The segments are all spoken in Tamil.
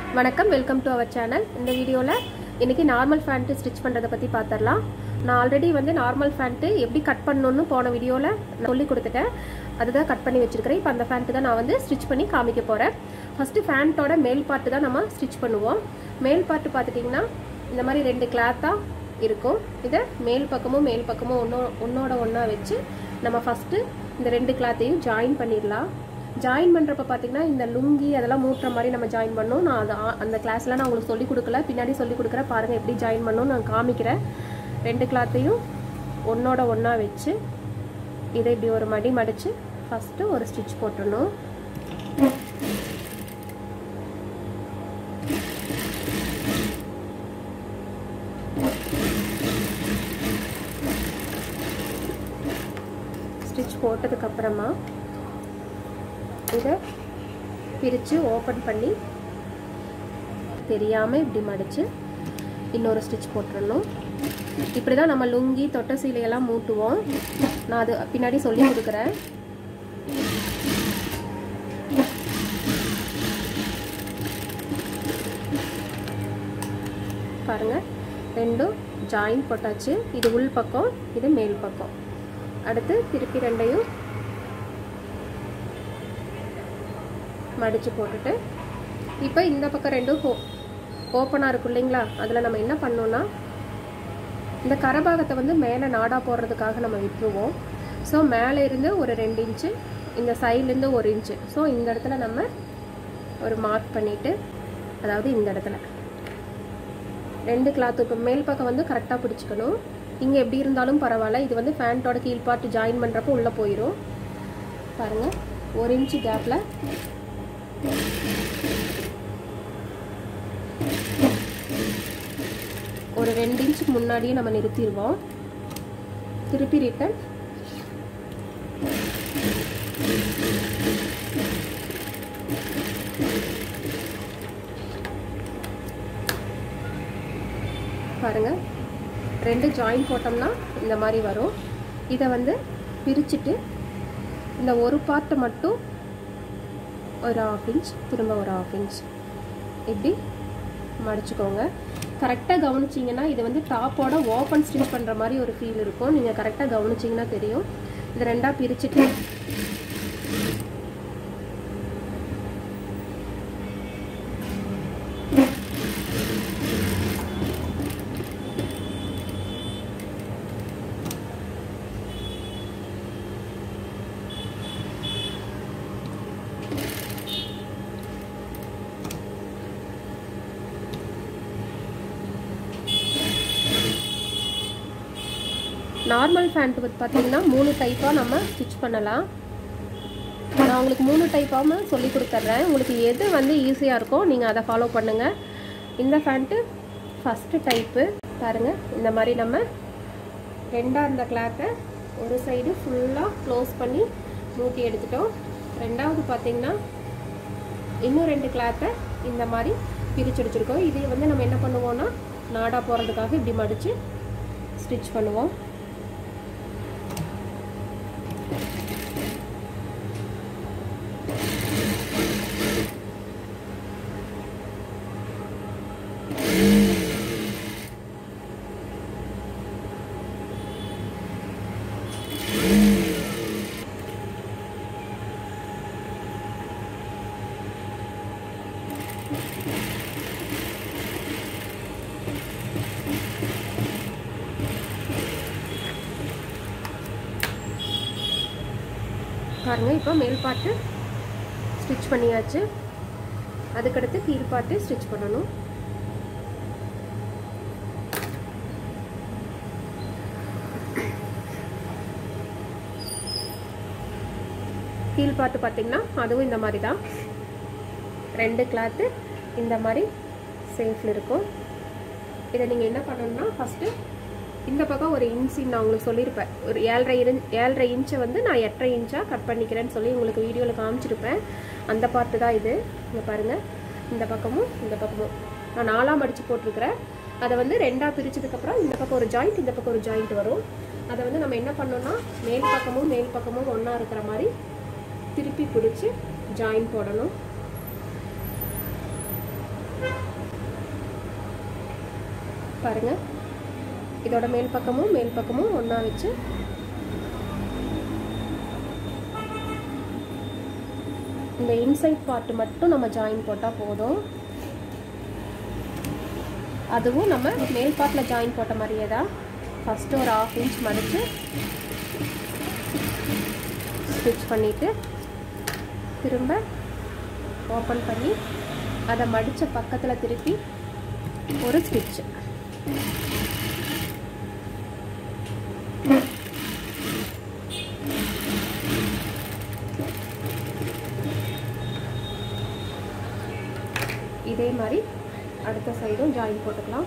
வணக்கம், வெல்கம் டு அவர் சேனல். இந்த வீடியோவில் இன்றைக்கி நார்மல் ஃபேண்ட்டு ஸ்டிச் பண்ணுறதை பற்றி பார்த்துடலாம். நான் ஆல்ரெடி நார்மல் ஃபேண்ட்டு எப்படி கட் பண்ணணுன்னு போன வீடியோவில் நான் சொல்லி கொடுத்துட்டேன். அதுதான் கட் பண்ணி வச்சுருக்கிறேன். இப்போ அந்த ஃபேண்ட்டு தான் நான் ஸ்டிச் பண்ணி காமிக்க போகிறேன். ஃபஸ்ட்டு ஃபேண்ட்டோட மேல் பார்ட்டு தான் நம்ம ஸ்டிச் பண்ணுவோம். மேல் பார்ட்டு பார்த்துட்டிங்கன்னா இந்த மாதிரி 2 கிளாத்தாக இருக்கும். இதை மேல் பக்கமும் ஒன்றோட ஒன்றா வச்சு நம்ம ஃபஸ்ட்டு இந்த 2 கிளாத்தையும் ஜாயின் பண்ணிடலாம். ஜாயின் பண்ணுறப்ப பார்த்தீங்கன்னா இந்த லுங்கி அதெல்லாம் மூட்டுற மாதிரி நம்ம ஜாயின் பண்ணோம். நான் அந்த கிளாஸில் நான் உங்களுக்கு சொல்லிக் கொடுக்கல, பின்னாடி சொல்லிக் கொடுக்குறேன். பாருங்கள் எப்படி ஜாயின் பண்ணணும் நான் காமிக்கிறேன். 2 கிளாத்தையும் ஒன்றோட ஒன்றா வச்சு இதை இப்படி ஒரு மடி மடித்து ஃபஸ்ட்டு ஒரு ஸ்டிச் போட்டுடணும். ஸ்டிச் போட்டதுக்கப்புறமா இதை பிரித்து ஓப்பன் பண்ணி தெரியாமல் இப்படி மடித்து இன்னொரு ஸ்டிச் போட்டுடணும். இப்படி தான் நம்ம லுங்கி தொட்ட சீலையெல்லாம் மூட்டுவோம். நான் அது பின்னாடி சொல்லி கொடுக்குறேன். பாருங்கள், 2 ஜாயின் போட்டாச்சு. இது உள் பக்கம், இது மேல் பக்கம். அடுத்து திருப்பி 2ஐயும் மடித்து போட்டுட்டு இப்போ இந்த பக்கம் 2 ஓப்பனாக இருக்கும் இல்லைங்களா, அதில் நம்ம என்ன பண்ணோன்னா இந்த கரபாகத்தை மேலே நாடா போடுறதுக்காக நம்ம விட்டுருவோம். ஸோ மேலே இருந்து ஒரு 2 இன்ச்சு, இந்த சைட்லேருந்து 1 இன்ச்சு. ஸோ இந்த இடத்துல நம்ம ஒரு மார்க் பண்ணிவிட்டு, அதாவது இந்த இடத்துல 2 கிளாத்து இப்போ மேல் பக்கம் கரெக்டாக பிடிச்சிக்கணும். இங்கே எப்படி இருந்தாலும் பரவாயில்ல. இது ஃபேண்ட்டோட கீழ் பார்ட்டு ஜாயின் பண்ணுறப்போ உள்ளே போயிடும். பாருங்கள், 1 இன்ச்சு கேப்பில் ஒரு 2 இன்ச்சுக்கு முன்னாடியே நம்ம நிறுத்திடுவோம். திருப்பி ரிட்டன் பாருங்க, 2 ஜாயின் போட்டோம்னா இந்த மாதிரி வரும். இதை பிரிச்சுட்டு இந்த ஒரு பார்ட்டை மட்டும் ஒரு 1/2 இன்ச், திரும்ப ஒரு 1/2 இன்ச் இப்படி மடிச்சுக்கோங்க. கரெக்டாக கவனிச்சிங்கன்னா இது டாப்போட ஓப்பன் ஸ்டிச் பண்ணுற மாதிரி ஒரு ஃபீல் இருக்கும். நீங்கள் கரெக்டாக கவனிச்சிங்கன்னா தெரியும். இது 2ஆக பிரிச்சுட்டு நார்மல் ஃபேண்ட்டு பார்த்தீங்கன்னா 3 டைப்பாக நம்ம ஸ்டிச் பண்ணலாம். நான் உங்களுக்கு 3 டைப்பாக சொல்லி கொடுத்துட்றேன். உங்களுக்கு எது ஈஸியாக இருக்கோ நீங்கள் அதை ஃபாலோ பண்ணுங்கள். இந்த ஃபேண்ட்டு ஃபஸ்ட்டு டைப்பு பாருங்கள். இந்த மாதிரி நம்ம 2ஆக இருந்த கிளாத்தை ஒரு சைடு ஃபுல்லாக க்ளோஸ் பண்ணி மூட்டி எடுத்துட்டோம். 2ஆவது பார்த்தீங்கன்னா இன்னும் 2 கிளாத்தை இந்த மாதிரி பிரித்து எடுத்துருக்கோம். இது நம்ம என்ன பண்ணுவோன்னா நாடா போகிறதுக்காக இப்படி மடித்து ஸ்டிச் பண்ணுவோம். பாருங்கள், இப்போ மேல் பார்ட்டு ஸ்டிச் பண்ணியாச்சு. அதுக்கடுத்து கீழ் பார்ட்டு ஸ்டிச் பண்ணணும். கீழ் பார்ட்டு பார்த்தீங்கன்னா அதுவும் இந்த மாதிரி தான். 2 கிளாத்து இந்த மாதிரி சேஃபில் இருக்கும். இதை நீங்கள் என்ன பண்ணணும்னா ஃபஸ்ட்டு இந்த பக்கம் ஒரு இன்ச்சு நான் உங்களுக்கு சொல்லியிருப்பேன். ஒரு 7.5 இன்ச்சை நான் 8.5 இன்ச்சாக கட் பண்ணிக்கிறேன்னு சொல்லி உங்களுக்கு வீடியோவில் காமிச்சிருப்பேன். அந்த பார்ட்டு தான் இது. இங்கே பாருங்கள், இந்த பக்கமும் இந்த பக்கமும் நான் 4ஆக மடித்து போட்டிருக்கிறேன். அதை 2ஆக பிரித்ததுக்கப்புறம் இந்த பக்கம் ஒரு ஜாயிண்ட், இந்த பக்கம் ஒரு ஜாயிண்ட் வரும். அதை நம்ம என்ன பண்ணோம்னா மேல் பக்கமும் ஒன்றா இருக்கிற மாதிரி திருப்பி பிடிச்சி ஜாயின் போடணும். பாருங்க, இதோட மேல் பக்கமும் ஒன்றா வச்சு இந்த இன்சைட் பார்ட் மட்டும் நம்ம ஜாயின் போட்டால் போதும். அதுவும் நம்ம மேல் பார்ட்டில் ஜாயின் போட்ட மாதிரியே தான். ஃபஸ்ட்டு ஒரு 1/2 இன்ச் மடித்து ஸ்டிச் பண்ணிவிட்டு திரும்ப ஓப்பன் பண்ணி அதை மடித்த பக்கத்தில் திருப்பி ஒரு ஸ்டிச். இதே மாதிரி அடுத்த சைடும் ஜாயின் போட்டுக்கலாம்.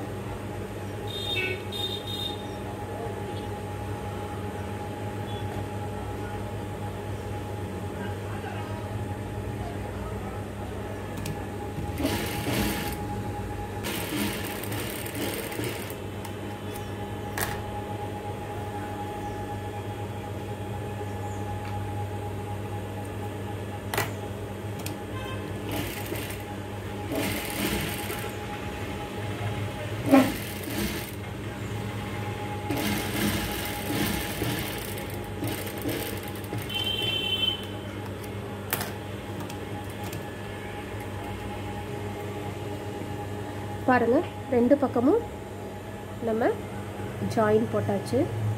பாருங்க, 2 பக்கமும் நம்ம ஜாயின் போட்டாச்சு.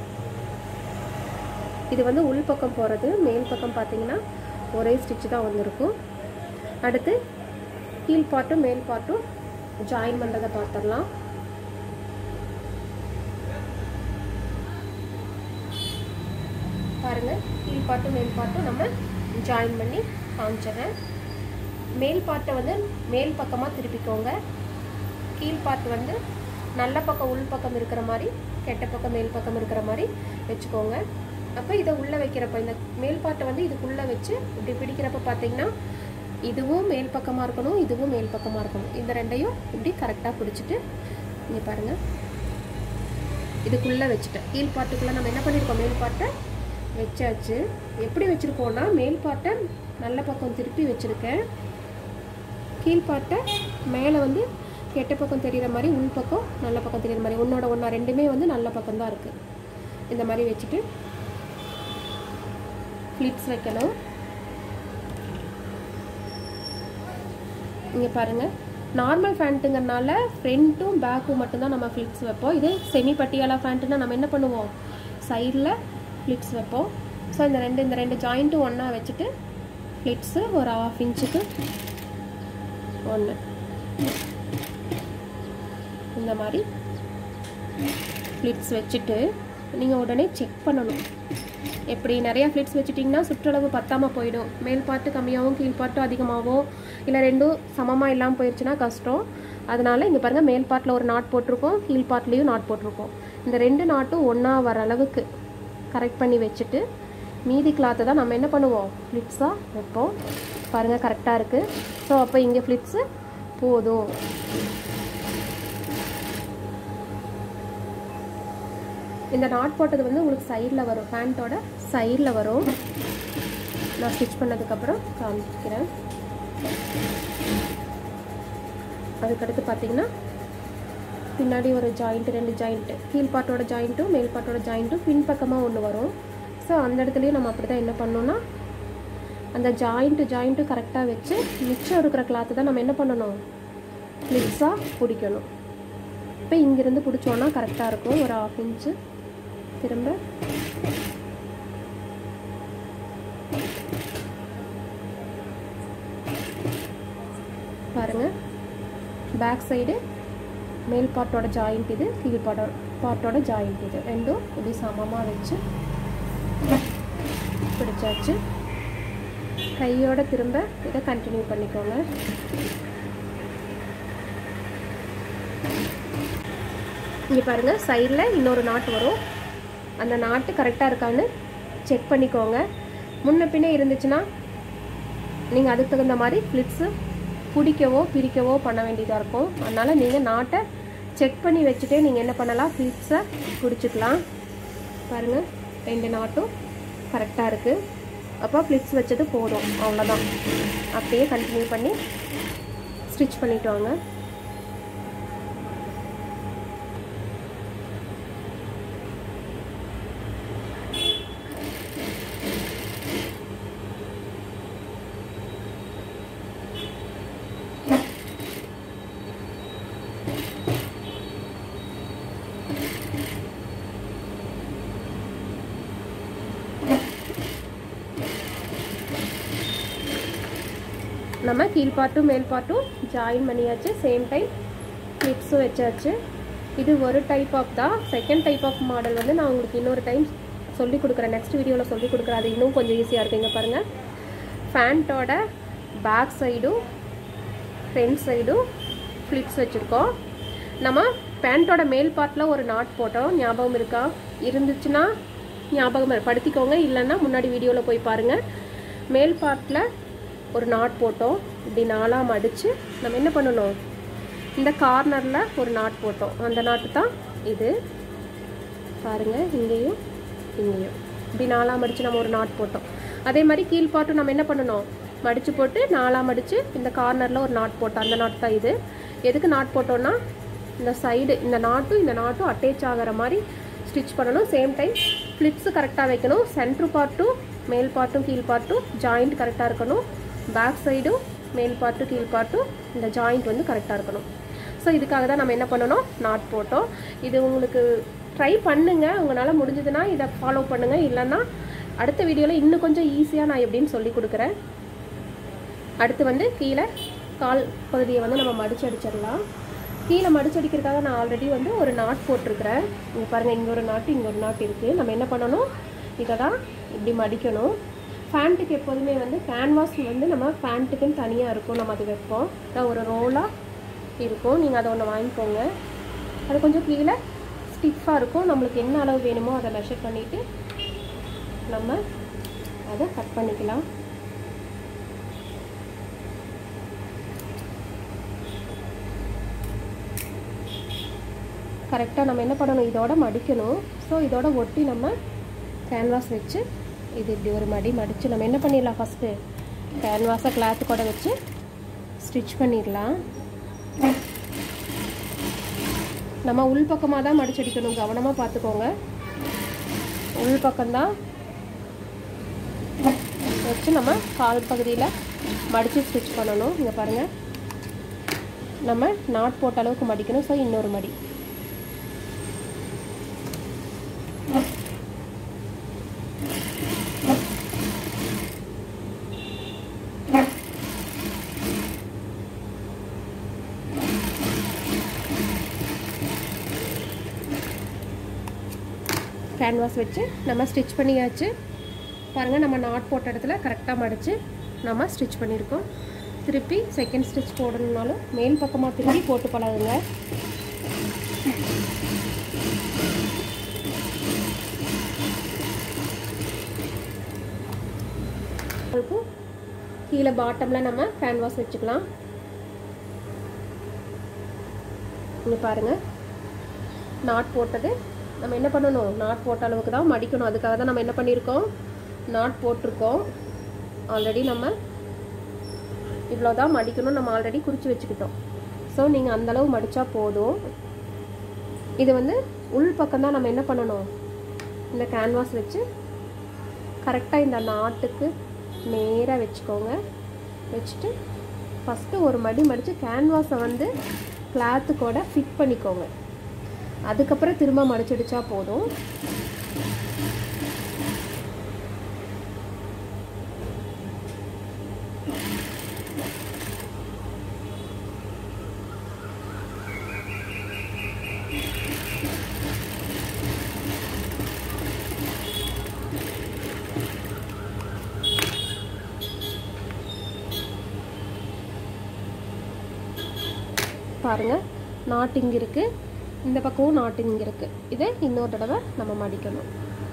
இது வந்து உள் பக்கம் போகிறது, மேல் பக்கம் பார்த்தீங்கன்னா ஒரே ஸ்டிச் தான் வந்திருக்கும். அடுத்து கீழ் பார்ட்டும் மேல் பார்ட்டும் ஜாயின் பண்ணுறதை பார்த்துடலாம். பாருங்கள், கீழ் பார்ட்டும் மேல் பார்ட்டும் நம்ம ஜாயின் பண்ணி காமிச்சிடுறேன். மேல் பார்ட்டை வந்து மேல் பக்கமாக திருப்பிக்கோங்க. கீழ் பார்ட் வந்து நல்ல பக்கம் உள் பக்கம் இருக்கிற மாதிரி, கெட்ட பக்கம் மேல் பக்கம் இருக்கிற மாதிரி வச்சுக்கோங்க. அப்போ இதை உள்ளே வைக்கிறப்ப இந்த மேல் பார்ட்டை வந்து இதுக்குள்ளே வச்சு இப்படி பிடிக்கிறப்ப பார்த்தீங்கன்னா இதுவும் மேல் பக்கமாக இருக்கணும், இதுவும் மேல் பக்கமாக இருக்கணும். இந்த ரெண்டையும் இப்படி கரெக்டாக பிடிச்சிட்டு இங்கே பாருங்கள், இதுக்குள்ளே வச்சுட்டேன். கீழ் பார்ட்டுக்குள்ளே நம்ம என்ன பண்ணியிருக்கோம், மேல் பார்ட்டை வச்சாச்சு. எப்படி வச்சுருக்கோன்னா மேல் பார்ட்டை நல்ல பக்கம் திருப்பி வச்சுருக்கேன். கீழ் பார்ட்டை மேலே வந்து கெட்ட பக்கம் தெரிகிற மாதிரி, உள் பக்கம் நல்ல பக்கம் தெரிகிற மாதிரி, ஒன்றா ரெண்டுமே வந்து நல்ல பக்கம் தான் இருக்குது. இந்த மாதிரி வச்சுட்டு ஃப்ளிப்ஸ் வைக்கணும். இங்கே பாருங்கள், நார்மல் ஃபேண்ட்டுங்கிறனால ஃப்ரண்ட்டும் பேக்கும் மட்டும்தான் நம்ம ஃப்ளிப்ஸ் வைப்போம். இதே செமி பட்டியாலா ஃபேண்ட்டுன்னா நம்ம என்ன பண்ணுவோம், சைடில் ஃப்ளிப்ஸ் வைப்போம். ஸோ இந்த ரெண்டு ஜாயிண்ட்டும் ஒன்றா வச்சுட்டு ஃப்ளிப்ஸு ஒரு 1/2 இன்ச்சுக்கு 1 இந்த மாதிரி ஃப்ளிப்ஸ் வச்சுட்டு நீங்கள் உடனே செக் பண்ணணும். எப்படி நிறையா ஃப்ளிப்ஸ் வச்சுட்டிங்கன்னா சுற்றளவு பத்தாமல் போயிடும். மேல் பார்ட்டு கம்மியாகவும் கீழ் பார்ட்டும் அதிகமாகவும், இல்லை ரெண்டும் சமமாக இல்லாமல் போயிடுச்சுன்னா கஷ்டம். அதனால் இங்கே பாருங்கள், மேல் பார்ட்டில் ஒரு நாட் போட்டிருக்கோம், கீழ் பார்ட்லேயும் நாட் போட்டிருக்கோம். இந்த 2 நாட்டும் ஒன்றா வர அளவுக்கு கரெக்ட் பண்ணி வச்சுட்டு மீதி கிளாத்தை தான் நம்ம என்ன பண்ணுவோம், ஃப்ளிப்ஸாக வைப்போம். பாருங்கள், கரெக்டாக இருக்குது. ஸோ அப்போ இங்கே ஃப்ளிப்ஸு போதும். இந்த நாட் போட்டது வந்து உங்களுக்கு சைடில் வரும், பேண்ட்டோட சைடில் வரும். நான் ஸ்டிச் பண்ணதுக்கப்புறம் காமிக்கிறேன். அதுக்கடுத்து பார்த்தீங்கன்னா பின்னாடி ஒரு ஜாயிண்ட்டு, 2 ஜாயிண்ட்டு, கீழ் பார்ட்டோட ஜாயிண்ட்டும் மேல் பார்ட்டோட ஜாயிண்ட்டும் பின்பக்கமாக ஒன்று வரும். ஸோ அந்த இடத்துலையும் நம்ம அப்படி தான் என்ன பண்ணோன்னா அந்த ஜாயிண்ட்டு கரெக்டாக வச்சு மிச்சம் இருக்கிற கிளாத்து தான் நம்ம என்ன பண்ணணும், ஃப்ளிப்ஸாக பிடிக்கணும். இப்போ இங்கேருந்து பிடிச்சோன்னா கரெக்டாக இருக்கும். ஒரு 1/2 இன்ச்சு திரும்ப பாருங்கள், பேக் சைடு மேல் பார்ட்டோட ஜாயிண்ட் இது, கீழ் பார்ட்டோட ஜாயிண்ட் இது, ரெண்டும் இப்படி சமமாக வச்சு பிடிச்சாச்சு. கையோட திரும்ப இதை கண்டினியூ பண்ணிக்கோங்க. இங்கே பாருங்கள், சைடில் இன்னொரு நாட் வரும். அந்த நாட்டு கரெக்டாக இருக்கான்னு செக் பண்ணிக்கோங்க. முன்ன பின்னே இருந்துச்சுன்னா நீங்கள் அதுக்கு தகுந்த மாதிரி ஃப்ளிப்ஸு பிடிக்கவோ பிரிக்கவோ பண்ண வேண்டியதாக இருக்கும். அதனால் நீங்கள் நாட்டை செக் பண்ணி வச்சுட்டே நீங்கள் என்ன பண்ணலாம், ஃப்ளிப்ஸை பிடிச்சிக்கலாம். பாருங்கள், 2 நாட்டும் கரெக்டாக இருக்குது. அப்போ ஃப்ளிப்ஸ் வச்சது போதும், அவ்வளோதான். அப்படியே கண்டினியூ பண்ணி ஸ்டிச் பண்ணிட்டு வாங்க. நம்ம கீழ் பார்ட்டும் மேல் பார்ட்டும் ஜாயின் பண்ணியாச்சு. சேம் டைம் கிளிப்ஸும் வச்சாச்சு. இது ஒரு டைப் ஆஃப் தான். செகண்ட் டைப் ஆஃப் மாடல் வந்து நான் உங்களுக்கு இன்னொரு டைம் சொல்லி கொடுக்குறேன், நெக்ஸ்ட் வீடியோவில் சொல்லி கொடுக்குறேன். அது இன்னும் கொஞ்சம் ஈஸியாக இருக்குங்க. பாருங்கள், ஃபேண்ட்டோட பேக் சைடும் ஃப்ரண்ட் சைடும் ஃப்ளிப்ஸ் வச்சுருக்கோம். நம்ம பேண்ட்டோட மேல் பார்ட்டில் ஒரு நாட் போட்டோம், ஞாபகம் இருக்கா? இருந்துச்சுன்னா ஞாபகம் படுத்திக்கோங்க, இல்லைன்னா முன்னாடி வீடியோவில் போய் பாருங்கள். மேல் பார்ட்டில் ஒரு நாட் போட்டோம், இப்படி நாலாக மடித்து நம்ம என்ன பண்ணணும், இந்த கார்னரில் ஒரு நாட் போட்டோம். அந்த நாட்டு தான் இது. பாருங்கள், இங்கேயும் இங்கேயும் இப்படி நாலாக மடித்து நம்ம ஒரு நாட் போட்டோம். அதே மாதிரி கீழ் பார்ட்டும் நம்ம என்ன பண்ணணும், மடித்து போட்டு நாலாக மடித்து இந்த கார்னரில் ஒரு நாட் போட்டோம். அந்த நாட் தான் இது. எதுக்கு நாட் போட்டோன்னா, இந்த சைடு இந்த நாட்டும் அட்டேச் ஆகிற மாதிரி ஸ்டிச் பண்ணணும். சேம் டைம் ஃப்ளிப்ஸு கரெக்டாக வைக்கணும். சென்ட்ரு பார்ட்டும் மேல் பார்ட்டும் கீழ் பார்ட்டும் ஜாயிண்ட் கரெக்டாக இருக்கணும். பேக் சைடும் மேல் பார்ட்டும் கீழ் பார்ட்டும் இந்த ஜாயிண்ட் வந்து கரெக்டாக இருக்கணும். ஸோ இதுக்காக தான் நம்ம என்ன பண்ணணும், நாட் போட்டோம். இது உங்களுக்கு ட்ரை பண்ணுங்கள், உங்களால் முடிஞ்சதுன்னா இதை ஃபாலோ பண்ணுங்கள். இல்லைன்னா அடுத்த வீடியோவில் இன்னும் கொஞ்சம் ஈஸியாக நான் எப்படின்னு சொல்லி கொடுக்குறேன். அடுத்து வந்து கீழே கால் பகுதியை வந்து நம்ம மடிச்சு அடிச்சிடலாம். கீழே மடிச்சு அடிக்கிறதுக்காக நான் ஆல்ரெடி வந்து ஒரு நாட் போட்டிருக்கிறேன். இங்கே பாருங்கள், இங்கே ஒரு நாட்டு இங்கே ஒரு நாட்டு இருக்குது. நம்ம என்ன பண்ணணும், இதை தான் இப்படி மடிக்கணும். ஃபேண்ட்டுக்கு எப்போதுமே வந்து கேன்வாஸ் வந்து நம்ம ஃபேண்ட்டுக்குன்னு தனியாக இருக்கும், நம்ம அது வைப்போம். நான் ஒரு ரோலாக இருக்கும், நீங்கள் அதை ஒன்று வாங்கிக்கோங்க. அது கொஞ்சம் கீழே ஸ்டிஃபாக இருக்கும். நம்மளுக்கு என்ன அளவு வேணுமோ அதை மெஷர் பண்ணிவிட்டு நம்ம அதை கட் பண்ணிக்கலாம். கரெக்டாக நம்ம என்ன பண்ணணும், இதோட மடிக்கணும். ஸோ இதோட ஒட்டி நம்ம கேன்வாஸ் வச்சு இது இப்படி ஒரு மடித்து நம்ம என்ன பண்ணிடலாம், ஃபஸ்ட்டு கேன்வாஸை கிளாத்து கூட வச்சு ஸ்டிச் பண்ணிடலாம். நம்ம உள் பக்கமாக தான் மடிச்சடிக்கணும், கவனமாக பார்த்துக்கோங்க. உள் பக்கம்தான் வச்சு நம்ம கால் பகுதியில் மடித்து ஸ்டிச் பண்ணணும். இங்கே பாருங்கள், நம்ம நாட் போட்ட அளவுக்கு மடிக்கணும். ஸோ இன்னொரு மடி கேன்வாஸ் வச்சு நம்ம ஸ்டிச் பண்ணியாச்சு. பாருங்கள், நம்ம நாட் போட்ட இடத்துல கரெக்டாக மடித்து நம்ம ஸ்டிச் பண்ணியிருக்கோம். திருப்பி செகண்ட் ஸ்டிச் போடணுன்னாலும் மேல் பக்கமாக திருப்பி போட்டு பழகுங்க. கீழே பாட்டமில் நம்ம கேன்வாஸ் வச்சுக்கலாம். இங்கே பாருங்கள், நாட் போட்டது நம்ம என்ன பண்ணணும், நாட் போட்ட அளவுக்கு தான் மடிக்கணும். அதுக்காக தான் நம்ம என்ன பண்ணியிருக்கோம், நாட் போட்டிருக்கோம். ஆல்ரெடி நம்ம இவ்வளோ தான் மடிக்கணும், நம்ம ஆல்ரெடி குறித்து வச்சுக்கிட்டோம். ஸோ நீங்கள் அந்தளவு மடித்தா போதும். இது வந்து உள் பக்கம்தான் நம்ம என்ன பண்ணணும், இந்த கேன்வாஸ் வச்சு கரெக்டாக இந்த நாட்டுக்கு நேராக வச்சுக்கோங்க. வச்சுட்டு ஃபஸ்ட்டு ஒரு மடித்து கேன்வாஸை வந்து கிளாத்து கூட ஃபிட் பண்ணிக்கோங்க. அதுக்கப்புறம் திரும்ப மடிச்சடிச்சா போதும். பாருங்க, நாட் இங்கே இருக்குது, இந்த பக்கமும் நாட் இங்கே இருக்குது. இதை இன்னொரு தடவை நம்ம மடிக்கணும்.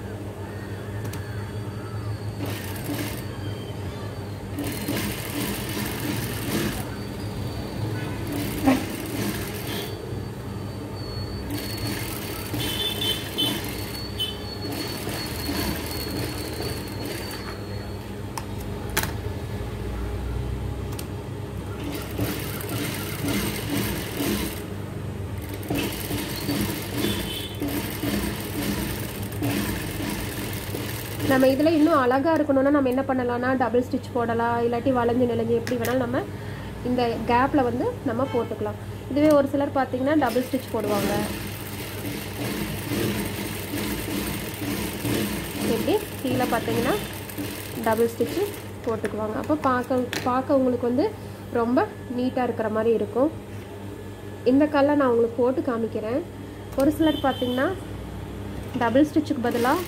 நம்ம இதில் இன்னும் அழகாக இருக்கணும்னா நம்ம என்ன பண்ணலாம்னா டபுள் ஸ்டிச் போடலாம், இல்லாட்டி வளைஞ்சு நெளிஞ்சு எப்படி வேணாலும் நம்ம இந்த கேப்பில் வந்து நம்ம போட்டுக்கலாம். இதுவே ஒரு சிலர் பார்த்திங்கன்னா டபுள் ஸ்டிச் போடுவாங்க. எப்படி கீழே பார்த்தீங்கன்னா டபுள் ஸ்டிச்சு போட்டுக்குவாங்க. அப்போ பார்க்க உங்களுக்கு வந்து ரொம்ப நீட்டாக இருக்கிற மாதிரி இருக்கும். இந்த கல்லை நான் உங்களுக்கு போட்டு காமிக்கிறேன். ஒரு சிலர் பார்த்திங்கன்னா டபுள் ஸ்டிச்சுக்கு பதிலாக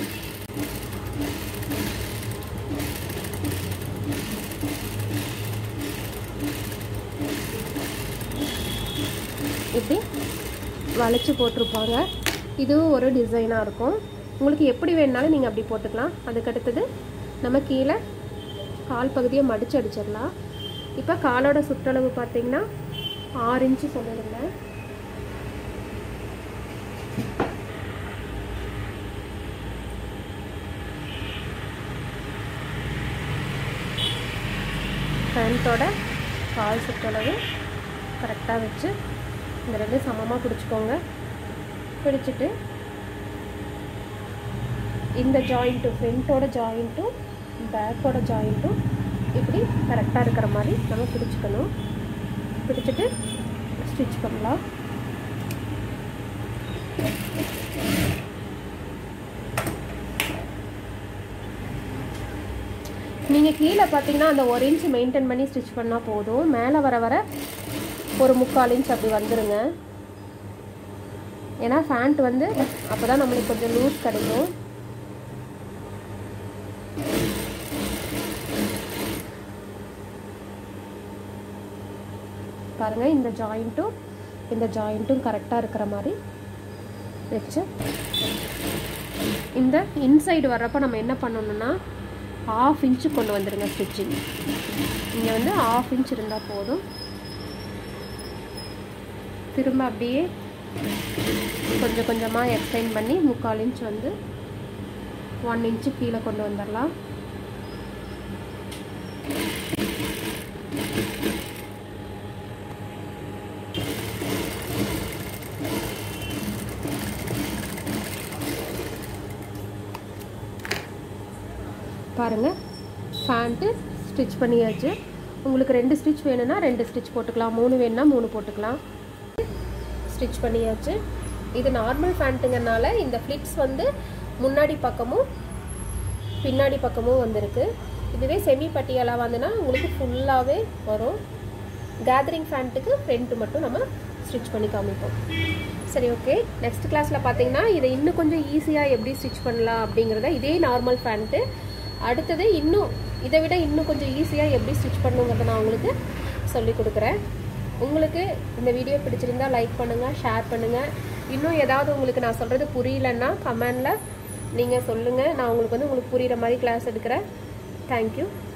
இப்படி வளைச்சி போட்டிருப்பாங்க. இதுவும் ஒரு டிசைனாக இருக்கும். உங்களுக்கு எப்படி வேணுனாலும் நீங்கள் அப்படி போட்டுக்கலாம். அதுக்கடுத்தது நம்ம கீழே கால் பகுதியை மடித்து அடிச்சிடலாம். இப்போ காலோட சுற்றளவு பார்த்திங்கன்னா 6 இன்ச்சு சொல்லியிருந்தேன். பேண்ட்டோட கால் சுற்றளவு கரெக்டாக வச்சு இந்த ரெண்டும் சமமாக பிடிச்சிக்கோங்க. பிடிச்சிட்டு இந்த ஜாயிண்ட்டும் ஃப்ரண்ட்டோட ஜாயிண்ட்டும் பேக்கோட ஜாயிண்ட்டும் இப்படி கரெக்டாக இருக்கிற மாதிரி நம்ம பிடிச்சிக்கணும். பிடிச்சிட்டு ஸ்டிச் பண்ணலாம். நீங்கள் கீழே பார்த்தீங்கன்னா அந்த 1 இன்ச் மெயின்டைன் பண்ணி ஸ்டிச் பண்ணால் போதும். மேலே வர வர ஒரு 3/4 இன்ச் அப்படி வந்துடுங்க. ஏன்னா ஃபேண்ட் வந்து அப்போ தான் நம்மளுக்கு கொஞ்சம் லூஸ் கிடைக்கும். பாருங்கள், இந்த ஜாயிண்ட்டும் கரெக்டாக இருக்கிற மாதிரி வச்சு இந்த இன்சைடு வர்றப்போ நம்ம என்ன பண்ணணும்னா 1/2 இன்ச்சு கொண்டு வந்துடுங்க ஸ்டிச்சிங். இங்கே வந்து 1/2 இன்ச் இருந்தால் போதும். திரும்ப அப்படியே கொஞ்சம் கொஞ்சமாக எக்ஸ்டெண்ட் பண்ணி 3/4 இன்ச் வந்து 1 இன்ச்சு கீழே கொண்டு வந்துடலாம். பாருங்கள், பேண்ட்டு ஸ்டிச் பண்ணியாச்சு. உங்களுக்கு 2 ஸ்டிச் வேணும்னா 2 ஸ்டிச் போட்டுக்கலாம், 3 வேணும்னா 3 போட்டுக்கலாம். ஸ்டிச் பண்ணியாச்சு. இது நார்மல் பேண்ட்டுங்கனால இந்த ஃப்ளிட்ஸ் வந்து முன்னாடி பக்கமும் பின்னாடி பக்கமும் வந்திருக்கு. இதுவே செமி பட்டியாலா வந்துன்னா உங்களுக்கு ஃபுல்லாகவே வரும். கேதரிங் பேண்ட்டுக்கு ஃப்ரண்ட் மட்டும் நம்ம ஸ்டிச் பண்ணி காமிப்போம். சரி, ஓகே. நெக்ஸ்ட் கிளாஸில் பார்த்தீங்கன்னா இதை இன்னும் கொஞ்சம் ஈஸியாக எப்படி ஸ்டிச் பண்ணலாம் அப்படிங்கிறத, இதே நார்மல் பேண்ட்டு அடுத்தது இன்னும் இதை விட இன்னும் கொஞ்சம் ஈஸியாக எப்படி ஸ்டிச் பண்ணுங்கிறத நான் உங்களுக்கு சொல்லி கொடுக்குறேன். உங்களுக்கு இந்த வீடியோ பிடிச்சிருந்தால் லைக் பண்ணுங்கள், ஷேர் பண்ணுங்கள். இன்னும் ஏதாவது உங்களுக்கு நான் சொல்கிறது புரியலன்னா கமெண்டில் நீங்கள் சொல்லுங்கள். நான் உங்களுக்கு புரிகிற மாதிரி கிளாஸ் எடுக்கிறேன். தேங்க்யூ.